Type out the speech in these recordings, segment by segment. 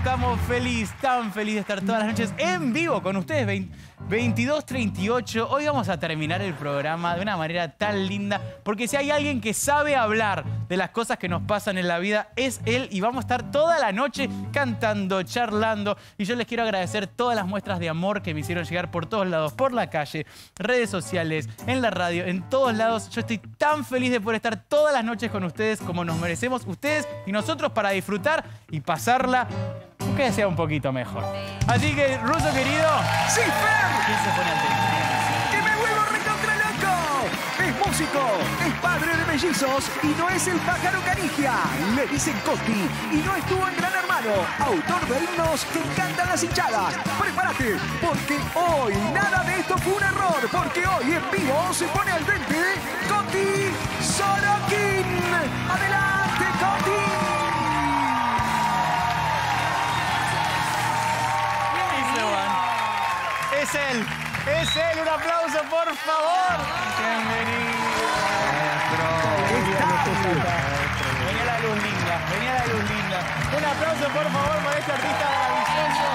estamos tan feliz de estar todas las noches en vivo con ustedes. 22:38. Hoy vamos a terminar el programa de una manera tan linda, porque si hay alguien que sabe hablar de las cosas que nos pasan en la vida, es él. Y vamos a estar toda la noche cantando, charlando. Y yo les quiero agradecer todas las muestras de amor que me hicieron llegar por todos lados, por la calle, redes sociales, en la radio, en todos lados. Yo estoy tan feliz de poder estar todas las noches con ustedes como nos merecemos ustedes y nosotros, para disfrutar y pasarla que sea un poquito mejor. Así que, Ruso querido... ¡Sí, Fer! ¿Quién se pone al teléfono? ¡Que me vuelvo recontra loco! Es músico, es padre de mellizos y no es el pájaro Canigia. Le dicen Coti y no estuvo en Gran Hermano. Autor de himnos que encantan las hinchadas. ¡Prepárate! Porque hoy nada de esto fue un error. Porque hoy en vivo se pone al frente Coti Sorokin. ¡Adelante, Coti! Es él, un aplauso, por favor. Bienvenido. Venía la luz linda, Un aplauso, por favor, para este artista maravilloso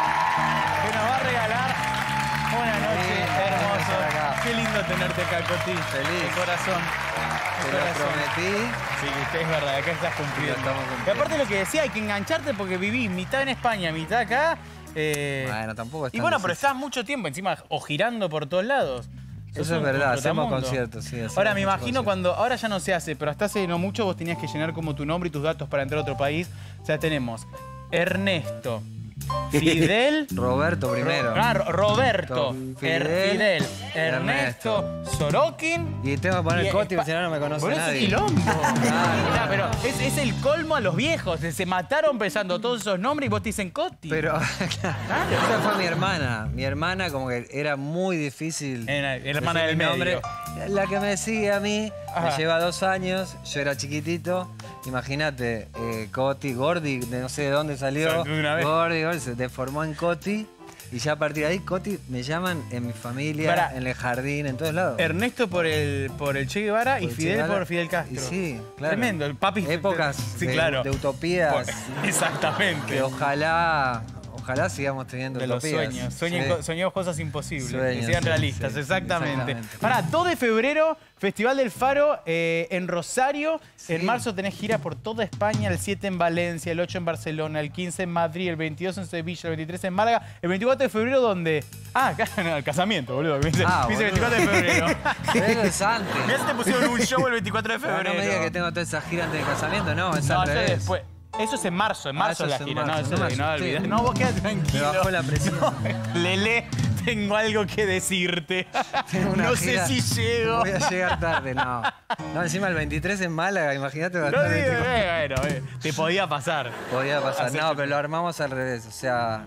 que nos va a regalar una noche hermosa. Qué lindo tenerte acá, Coti. Feliz. De corazón. Te lo prometí. Sí, es verdad, acá estás cumpliendo. Y aparte lo que decía, hay que engancharte porque vivís mitad en España, mitad acá. Bueno, tampoco es tan Y bueno, difícil. pero estás mucho tiempo encima o girando por todos lados. Eso es verdad, hacemos conciertos, sí. Ahora, me imagino cuando... Ahora ya no se hace, pero hasta hace no mucho vos tenías que llenar como tu nombre y tus datos para entrar a otro país. O sea, tenemos Ernesto, Fidel... Roberto primero. Roberto, Fidel, Ernesto, Sorokin... Y tengo que poner y Coti, porque si no, no me conoce por eso nadie. es quilombo. Claro. Pero es el colmo a los viejos. Se mataron pensando todos esos nombres y vos te dicen Coti. Pero, claro, esa fue mi hermana. Mi hermana como que era muy difícil. Hermana del decir mi medio. La que me sigue a mí, Ajá. me lleva 2 años, yo era chiquitito. Imagínate, Coti, Gordi, no sé de dónde salió. De una vez. Gordi, se deformó en Coti. Y ya a partir de ahí, Coti, me llaman en mi familia, en el jardín, en todos lados. Ernesto por el Che Guevara y Por Fidel Che Guevara. por Fidel Castro. Y sí, claro. Tremendo, el papi. Épocas sí, de, claro. de utopías. Exactamente. Que ojalá sigamos teniendo De los utopías. sueños. Sí. Soñemos cosas imposibles. Sueños, que sean sí, realistas, sí, exactamente. exactamente. Para 2 de febrero, Festival del Faro en Rosario. Sí. En marzo tenés gira por toda España. El 7 en Valencia, el 8 en Barcelona, el 15 en Madrid, el 22 en Sevilla, el 23 en Málaga. El 24 de febrero, ¿dónde? Ah, no, el casamiento, boludo. Me dice, Ah, 24 de febrero. Pero es antes. Mirá si te pusieron un show el 24 de No, febrero. no me digas que tengo toda esa gira antes del casamiento, no, es No, al eso revés. después. Eso es en marzo eso la es en gira. No, marzo, eso no es me no asusté. olvides. No, vos quedate tranquilo. Me bajó la presión. No, Lele, tengo algo que decirte. Tengo una No gira, sé si llego. Voy a llegar tarde, no. No, encima el 23 en Málaga, imagínate. No gastar digo, 24. bueno, te podía pasar. Podía pasar, Hacer- no, pero lo armamos al revés. O sea,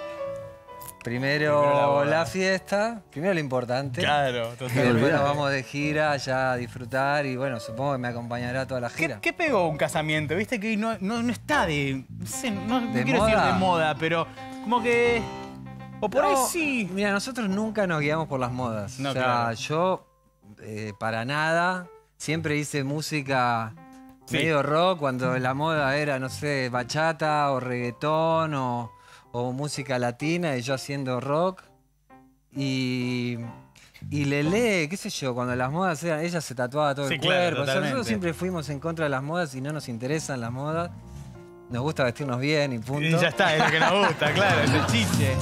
Primero la primero boda. la fiesta, primero lo importante. Claro, Y después totalmente. nos vamos de gira ya a disfrutar y bueno, supongo que me acompañará toda la gira. ¿Qué pegó un casamiento? Viste que hoy no está de... No sé, no ¿De quiero decir moda? de moda, pero como que... O por ahí No, sí. Mira, nosotros nunca nos guiamos por las modas. No, o sea, claro. yo para nada siempre hice música Sí. medio rock cuando la moda era, no sé, bachata o reggaetón o música latina y yo haciendo rock. Y Lelé, qué sé yo, cuando las modas eran, ella se tatuaba todo Sí, el claro, cuerpo. O sea, totalmente. nosotros siempre fuimos en contra de las modas y no nos interesan las modas. Nos gusta vestirnos bien y punto. Y ya está, es lo que nos gusta, claro, es el chiche.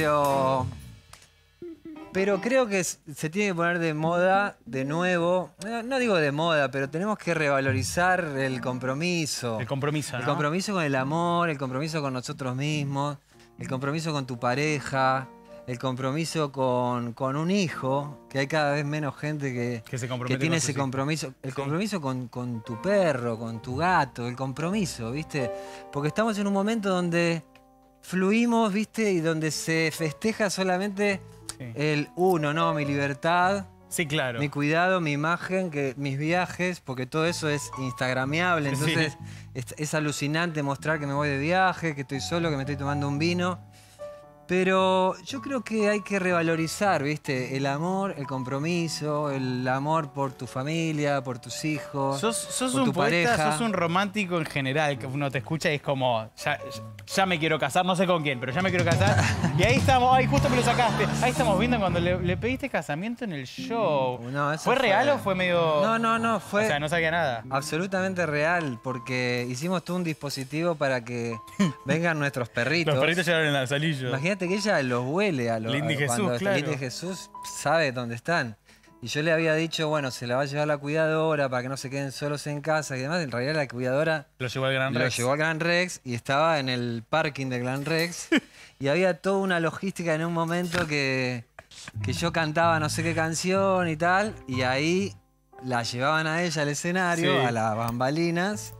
Pero creo que se tiene que poner de moda de nuevo. No digo de moda, pero tenemos que revalorizar el compromiso. El compromiso, ¿no? El compromiso con el amor, el compromiso con nosotros mismos, el compromiso con tu pareja, el compromiso con un hijo, que hay cada vez menos gente Que se que compromete tiene con sus ese hijos. compromiso. El Sí. compromiso con tu perro, con tu gato, el compromiso, ¿viste? Porque estamos en un momento donde fluimos, ¿viste? Y donde se festeja solamente Sí. el uno, ¿no? Mi libertad, Sí, claro. mi cuidado, mi imagen, mis viajes, porque todo eso es instagrameable. Sí. Entonces es alucinante mostrar que me voy de viaje, que estoy solo, que me estoy tomando un vino. Pero yo creo que hay que revalorizar, ¿viste? El amor, el compromiso, el amor por tu familia, por tus hijos, Sos por un tu poeta, pareja. sos un romántico en general, que uno te escucha y es como, ya me quiero casar, no sé con quién, pero ya me quiero casar. Y ahí estamos, ay, justo me lo sacaste. Ahí estamos viendo cuando le pediste casamiento en el show. No, eso ¿Fue real o fue medio...? No, fue... O sea, no sabía nada. Absolutamente real, porque hicimos todo un dispositivo para que vengan nuestros perritos. Los perritos llegaron en el salillo. Imagínate que ella los huele a los... Lindy Jesús, cuando claro. Lindy Jesús sabe dónde están. Y yo le había dicho, bueno, se la va a llevar la cuidadora para que no se queden solos en casa y demás. En realidad la cuidadora Lo llevó al Gran lo Rex. llevó al Gran Rex y estaba en el parking del Gran Rex. Y había toda una logística en un momento que yo cantaba no sé qué canción y tal. Y ahí la llevaban a ella al escenario, Sí. a las bambalinas,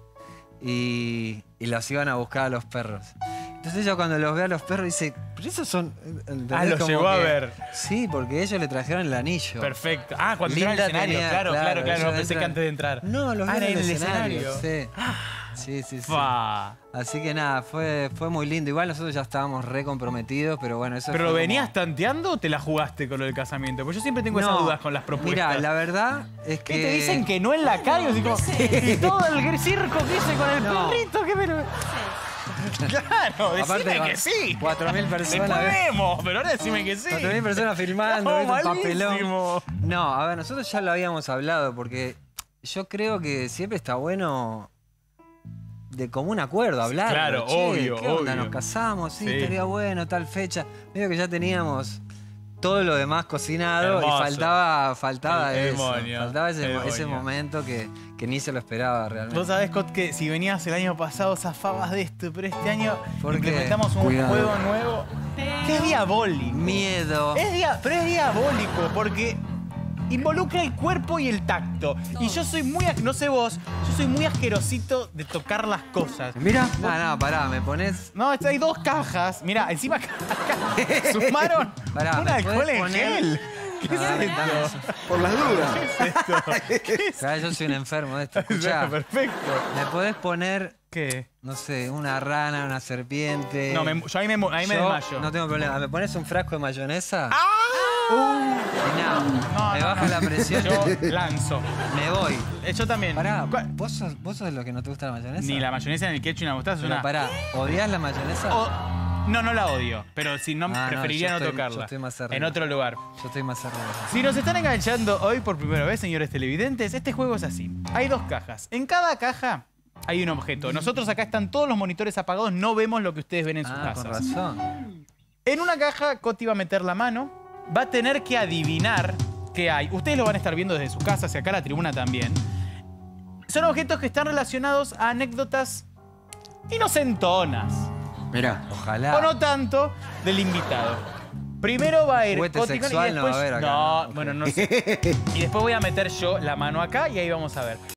y los iban a buscar a los perros. Entonces ella cuando los ve a los perros dice, pero esos son... ¿entendés? los Como llevó a que- ver. Sí, porque ellos le trajeron el anillo. Perfecto. Ah, cuando entró al Linda escenario, tenía- claro. ellos No pensé que entran- antes de entrar. No, los Ah, vieron era en el el escenario. escenario. Sí. Sí. Fa. Así que nada, fue muy lindo. Igual nosotros ya estábamos re comprometidos, pero bueno, eso ¿Pero fue lo como- venías venías tanteando o te la jugaste con lo del casamiento? Porque yo siempre tengo esas No, dudas con las propuestas. Mirá, la verdad es que... ¿Qué te dicen que no en la calle? Así como, y todo el circo que hice con el No. perrito, que me lo... Claro, decime que sí. 4.000 personas. Después vemos, pero ahora decime que sí. 4.000 personas filmando, No, ¿viste? Un papelón. malísimo. No, a ver, nosotros ya lo habíamos hablado, porque yo creo que siempre está bueno de común acuerdo hablar. claro, obvio, ¿qué onda? obvio. Nos casamos, sí, Sí. estaría bueno, tal fecha. Medio que ya teníamos todo lo demás cocinado Hermoso. y faltaba El eso. demonio, Faltaba el ese demonio. momento que ni se lo esperaba realmente. Vos sabés, Scott, que si venías el año pasado zafabas de esto, pero este año ¿Por qué? implementamos un Cuidado. juego nuevo que es diabólico. Miedo. Pero es diabólico porque involucra el cuerpo y el tacto. Y yo soy muy, no sé vos, yo soy muy asquerosito de tocar las cosas. Mira. No, pará, me pones... No, hay dos cajas. Mirá, encima acá sumaron Pará, un ¿me alcohol podés en poner? gel. ¿Qué es Dame esto? eso. Por las dudas. Pará, yo soy un enfermo de esto. Escuchá, Perfecto. ¿me podés poner, ¿Qué? no sé, una rana, una serpiente? No, yo ahí me Yo desmayo. No tengo problema. ¿Me pones un frasco de mayonesa? ¡Ah! Y nada, No, me no. baja la presión. Yo lanzo. Me voy. Yo también. Pará, ¿Cuál? ¿vos sos de los que no te gusta la mayonesa? Ni la mayonesa, ni el ketchup, ni la mostaza. Es Pero una... pará, ¿odias la mayonesa? No, no la odio. Pero si no, Ah, no, preferiría yo no estoy- tocarla. yo estoy más arriba. En otro lugar. Yo estoy más arriba. Si nos están enganchando hoy por primera vez, señores televidentes, este juego es así. Hay dos cajas. En cada caja hay un objeto. Nosotros acá están todos los monitores apagados, no vemos lo que ustedes ven en sus Ah, con casas. razón. En una caja, Coti va a meter la mano, va a tener que adivinar qué hay. Ustedes lo van a estar viendo desde su casa, hacia acá la tribuna también. Son objetos que están relacionados a anécdotas inocentonas, Mirá, ojalá. o no tanto, del invitado. Primero va a ir Juguete Coti con- y sexual no va a después... haber acá, No, ¿no? bueno, no sé. Y después voy a meter yo la mano acá y ahí vamos a ver.